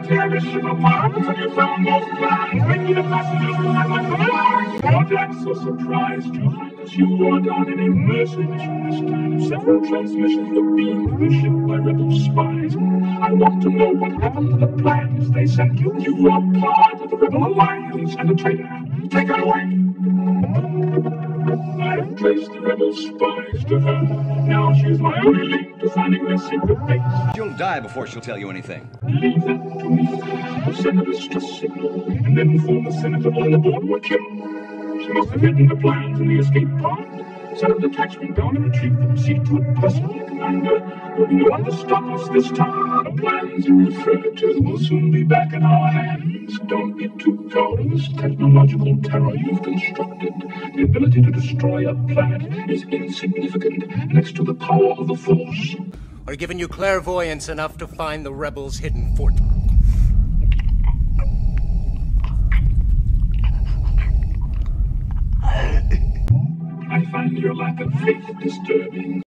Terrorist ship apart until you found those plans. Bringing the passengers from my God, I'm so surprised to find that you are on an emergency mission this time. Several transmissions were beamed from the ship by rebel spies. I want to know what happened to the plans they sent you. You are part of the rebel alliance and a traitor. Take her away. I have traced the rebel spies to her. Now she's my only link to finding their secret base. She'll die before she'll tell you anything. Leave that to me. I'll send a distress signal and then inform the senator on the board what kill. She must have hidden the plans in the escape pod. Send a detachment down and retrieve them. See to it personally, Commander. There'll be no one to stop us this time. The plans you refer to will soon be back in our hands. Don't be too proud of this technological terror you've constructed. The ability to destroy a planet is insignificant next to the power of the Force. Are giving you clairvoyance enough to find the rebels' hidden fort. I find your lack of faith disturbing.